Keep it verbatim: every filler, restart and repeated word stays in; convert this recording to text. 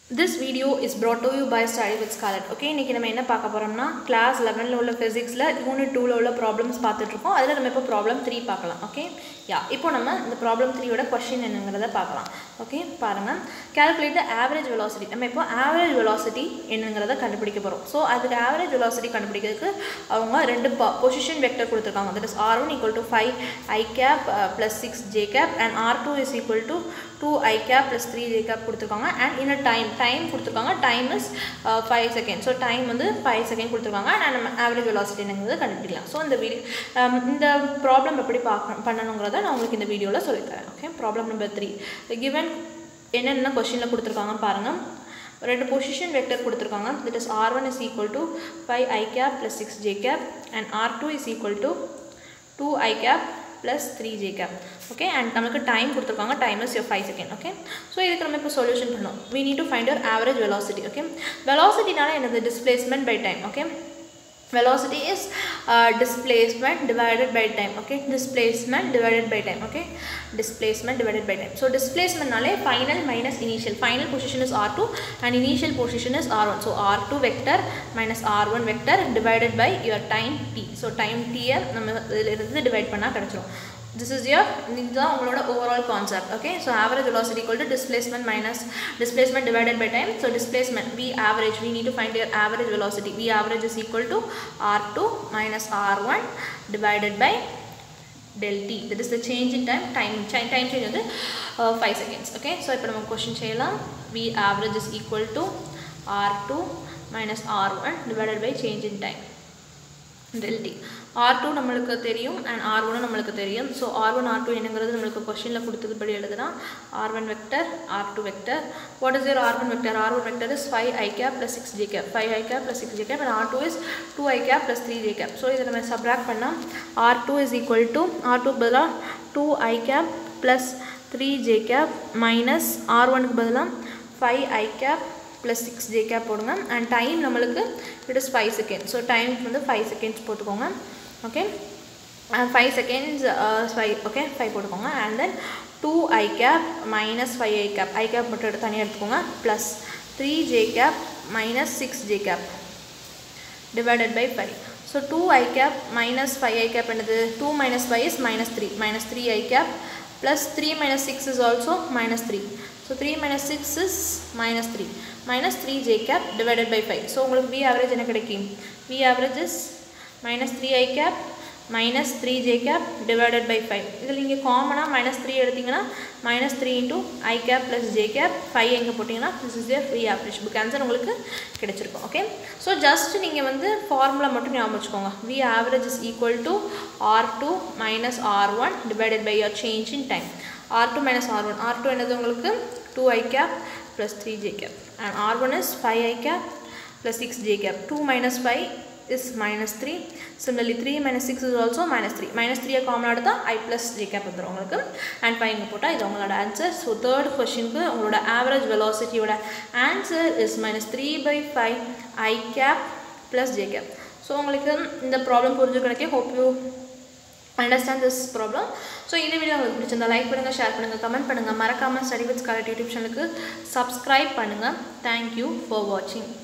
This video is brought to you by Study with Scarlett. Okay, இன்னைக்கு நம்ம என்ன பார்க்க போறோம்னா class eleven ல உள்ள physicsல unit two ல உள்ள problems பார்த்துட்டு இருக்கோம். அதுல நம்ம இப்போ problem three பார்க்கலாம். Okay, யா இப்போ நம்ம இந்த problem three ஓட question என்னங்கறத பார்க்கலாம். Okay, பாருங்க. Calculate the average velocity. நம்ம இப்போ average velocity என்னங்கறத கண்டுபிடிக்க போறோம். So அதுக்கு average velocity கண்டுபிடிக்கிறதுக்கு அவங்க ரெண்டு position vector கொடுத்திருக்காங்க. That is r one equal to five i cap uh, plus six j cap and r two is equal to two i cap plus three j cap கொடுத்திருக்காங்க and in a time time கொடுத்திருக்காங்க. Time is uh, five seconds. So time வந்து five seconds கொடுத்திருக்காங்க and நம்ம average velocity என்னங்கறத கண்டுபிடிக்கலாம். So இந்த video இந்த problem எப்படி பண்ணனும்ங்கறத நான் உங்களுக்கு இந்த வீடியோல சொல்லி தரேன். Okay, problem number three. given என்னென்ன क्वेश्चनல கொடுத்திருக்காங்க பாருங்க. ரெண்டு position vector கொடுத்திருக்காங்க. That is r one is equal to five i cap plus six j cap and r two is equal to two i cap plus three j cap. Okay, and நமக்கு time கொடுத்திருக்காங்க. Time is your five second. Okay, so இதுக்கு நம்ம இப்போ solution பண்ணனும். We need to find your average velocity. Okay, velocity னால என்னது displacement by time. Okay, velocity is uh, displacement divided by time. Okay, displacement divided by time. Okay, displacement divided by time. So displacement naale final minus initial. Final position is r two and initial position is r one. So r two vector minus r one vector divided by your time t. So time t ah நம்ம இதில இருந்து divide பண்ணா கிடைச்சிரும். This is your overall concept. Okay, so average velocity equal to displacement minus displacement divided by time. So displacement v average, we need to find your average velocity. V average is equal to r two minus r one divided by del t. That is the change in time. Time time change is uh, five seconds. Okay, so இப்போ நம்ம question செய்யலாம். V average is equal to r two minus r one divided by change in time del t. r two நம்மளுக்கு தெரியும் and r one நம்மளுக்கு தெரியும். So r one r two என்னங்கிறது நம்மளுக்கு क्वेश्चनல கொடுத்ததுபடி எழுதலாம். r one vector r two vector. What is your r one vector? r one vector is five i cap plus six j cap. five i cap plus six j cap and r two is two i cap plus three j cap. So இத நம்ம subtract பண்ணா r two is equal to r two பதிலா two i cap plus three j cap minus r one க்கு பதிலா five i cap plus six j cap போடுங்க and time நம்மளுக்கு it is five seconds. So time வந்து five seconds போட்டுக்கோங்க. Okay, and five seconds uh, five. Okay, five போட்டுக்கோங்க and then two i cap minus five i cap. I cap மட்டும் எடுத்து தனியா எடுத்துக்கோங்க plus three j cap minus six j cap divided by five. So two i cap minus five i cap என்னது? two minus five is minus three. Minus three i cap plus three minus six is also minus three. So three minus six is minus three. Minus three j cap divided by five. So உங்களுக்கு v average என்ன கிடைக்கும்? V average is minus three i cap minus three j cap divided by five. இதில் இங்கே காமனா minus three எடுத்தீங்கன்னா minus three into i cap plus j cap. five எங்கே போட்டிங்கன்னா this is your V average. book answer உங்களுக்கு கிடைச்சிருக்கும். Okay, so just நீங்கள் வந்து formula மட்டும் ஞாபகம் வச்சுக்கோங்க. V average is equal to r two minus r one divided by your change in time. r two minus r one. r two என்னது உங்களுக்கு two i cap plus three j cap and r one is five i cap plus six j cap. two minus five is minus three. Similarly three minus six is also minus three. Minus three common எடுத்தா i plus j cap வந்துரும் உங்களுக்கு and five இங்க போட்டா இது உங்களோட answer. So third question க்கு உங்களோட average velocity ஓட answer is minus three by five i cap plus j cap. So உங்களுக்கு இந்த problem புரிஞ்சிருக்கும். Hope you understand this problem. So இந்த வீடியோ உங்களுக்கு பிடிச்சிருந்தா லைக் பண்ணுங்க, ஷேர் பண்ணுங்க, கமெண்ட் பண்ணுங்க. மறக்காம Study with Scarlett YouTube சேனலுக்கு subscribe பண்ணுங்க. Thank you for watching.